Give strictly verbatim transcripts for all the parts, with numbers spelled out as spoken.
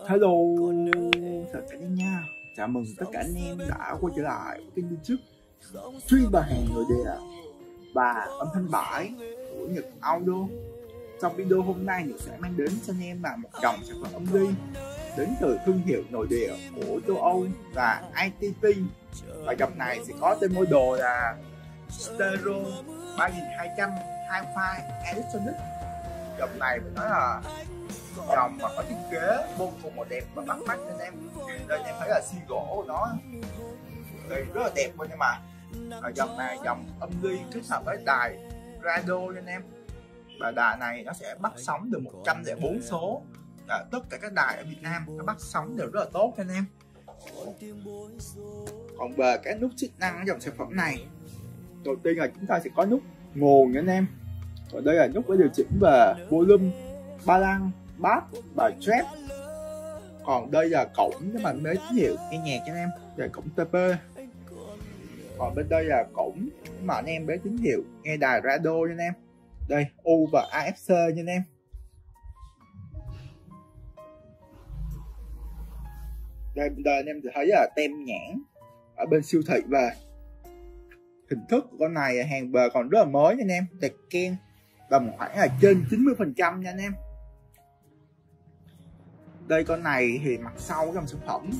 Hello, chào cả nhà nha. Chào mừng tất cả anh em đã quay trở lại với kênh YouTube Stream và hàng nội địa và âm thanh bãi của Nhật Audio. Trong video hôm nay Nhật sẽ mang đến cho anh em là một dòng sản phẩm âm ly đến từ thương hiệu nội địa của châu Âu là i tê tê. Và dòng này sẽ có tên model là Stereo ba nghìn hai trăm Hi-Fi Electronic. Dòng này phải nói là dòng mà có thiết kế vô cùng một đẹp và bắt mắt anh em. Đây em thấy là xi gỗ của nó đây rất là đẹp luôn, nhưng mà ở dòng này dòng âm ly kết hợp với đài radio anh em. Và đài này nó sẽ bắt sóng được một trăm lẻ bốn số. Và tất cả các đài ở Việt Nam nó bắt sóng đều rất là tốt anh em. Còn về cái nút chức năng ở dòng sản phẩm này, đầu tiên là chúng ta sẽ có nút nguồn anh em. Còn đây là nút để điều chỉnh về volume, ba lăng, bass và trap. Còn đây là cổng để mà mấy tín hiệu nghe nhạc cho anh em, đây là cổng tê pê. Còn bên đây là cổng mà anh em bé tín hiệu nghe đài radio nha anh em. Đây U và a ép xê nha anh em. Đây bên đây anh em thấy là tem nhãn ở bên siêu thị. Và hình thức của con này hàng bề còn rất là mới nha anh em, đẹp ken tầm khoảng là trên chín mươi phần trăm nha anh em. Đây con này thì mặt sau trong sản phẩm,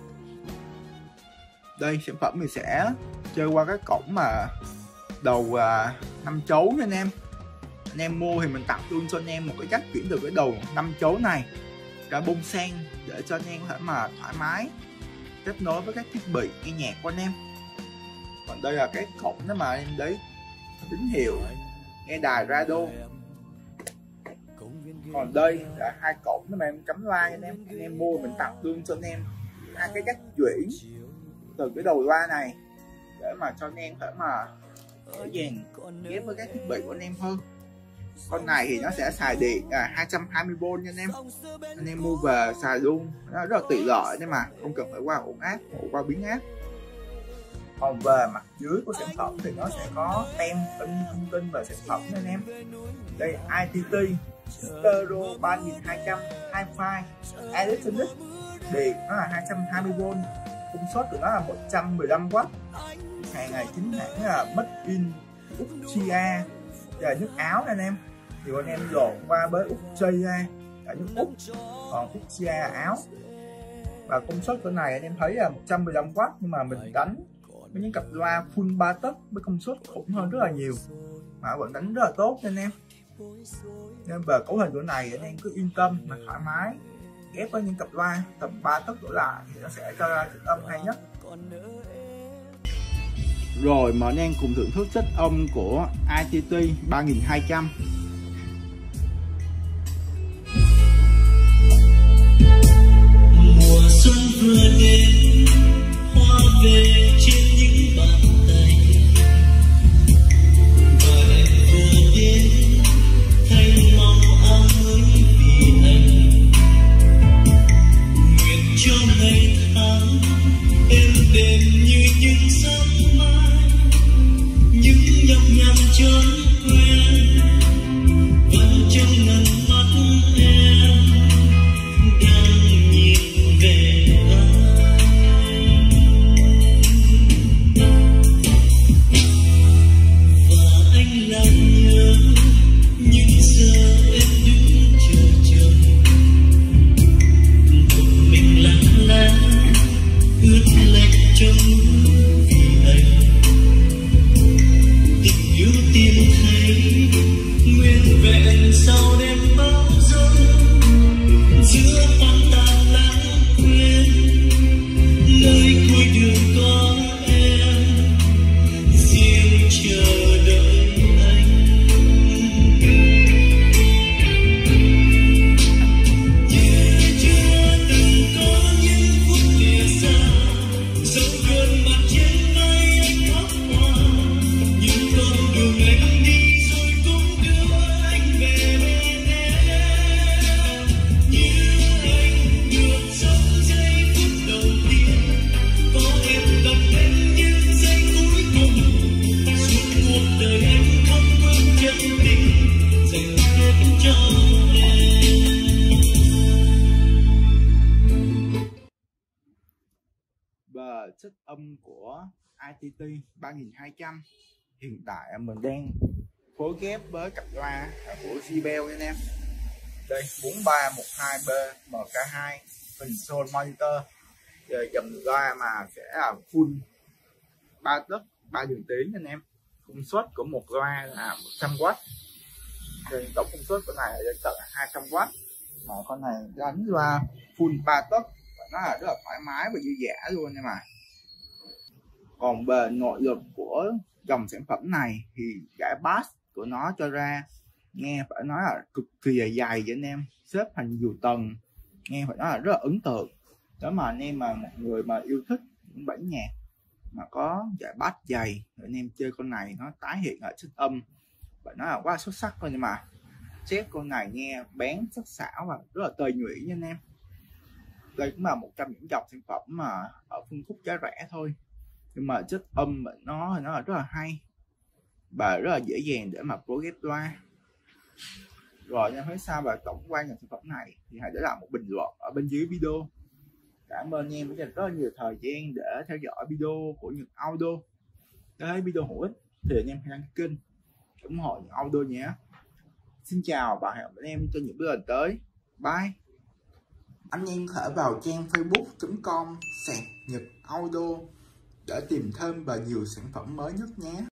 đây sản phẩm mình sẽ chơi qua cái cổng mà đầu à, năm chấu nha anh em. Anh em mua thì mình tặng luôn cho anh em một cái cách chuyển từ cái đầu năm chấu này ra bông sen để cho anh em có thể mà thoải mái kết nối với các thiết bị nghe nhạc của anh em. Còn đây là cái cổng đó mà em đấy tín hiệu nghe đài radio. Còn đây là hai cổng mà em cắm loa anh em. Anh em mua mình tặng luôn cho anh em hai cái cách chuyển từ cái đầu loa này để mà cho anh em thể mà dễ dàng ghép với các thiết bị của anh em hơn. Con này thì nó sẽ xài điện là hai trăm hai mươi vôn nha anh em. Anh em mua về xài luôn, nó rất là tiện lợi nhưng mà không cần phải qua ổn áp hoặc qua biến áp. Còn về mặt dưới của sản phẩm thì nó sẽ có tem in thông tin về sản phẩm anh em. Đây i tê tê Stereo ba nghìn hai trăm Hi-Fi Electronic, điện nó là hai trăm hai mươi vôn, công suất của nó là một trăm mười lăm oát. Hàng này chính hãng là Made in Australia, là nước Áo anh em. Thì anh em dồn qua với Australia là nước Úc, còn Australia là Áo. Và công suất của này anh em thấy là một trăm mười lăm oát, nhưng mà mình đánh với những cặp loa full ba tấc với công suất khủng hơn rất là nhiều mà vẫn đánh rất là tốt anh em. Nên về cấu hình của này anh em cứ yên tâm mà thoải mái ghép với những cặp loa tầm ba tấc đổ lại thì nó sẽ cho ra chất âm hay nhất. Rồi mà anh em cùng thưởng thức chất âm của i tê tê ba nghìn hai trăm. Mùa xuân vừa đến, hoa về trên những bàn tay, và em vừa đến thay màu áo mới vì anh. Nguyện cho ngày tháng êm đềm như những giấc mơ, những nhọc nhằn trốn quen vẫn trong ngần mắt em đang nhìn về anh. chất âm của i tê tê ba nghìn hai trăm. Hiện tại mình đang phối ghép với cặp loa của gi bell nha anh em. Đây bốn ba một hai B M K hai console monitor. Rồi dòng loa mà sẽ là full ba tấc ba đường tiếng anh em. Công suất của một loa là một trăm oát. Rồi tổng công suất của này lên tận hai trăm oát. Mà con này đánh loa full ba tấc và nó là rất là thoải mái và dư dả luôn nha mà. Còn về nội lực của dòng sản phẩm này thì cái bass của nó cho ra nghe phải nói là cực kỳ dày dày vậy anh em, xếp thành nhiều tầng, nghe phải nói là rất là ấn tượng. Nếu mà anh em mà một người mà yêu thích những bản nhạc mà có giải bass dày, anh em chơi con này nó tái hiện lại chất âm phải nói là quá xuất sắc thôi. Nhưng mà chép con này nghe bén sắc sảo và rất là tơi nhuyễn nha anh em. Đây cũng là một trong những dòng sản phẩm mà ở phân khúc giá rẻ thôi, nhưng mà chất âm nó nó là rất là hay và rất là dễ dàng để mà phối ghép loa. Rồi em thấy sao về tổng quan dòng sản phẩm này thì hãy để lại một bình luận ở bên dưới video. Cảm ơn em đã dành rất là nhiều thời gian để theo dõi video của Nhật Audio. Nếu thấy video hữu ích thì anh em hãy đăng ký kênh ủng hộ Nhật Audio nhé. Xin chào và hẹn gặp anh em trong những video lần tới. Bye. Anh em có thể vào trang facebook chấm com sạc Nhật Audio để tìm thêm và nhiều sản phẩm mới nhất nhé.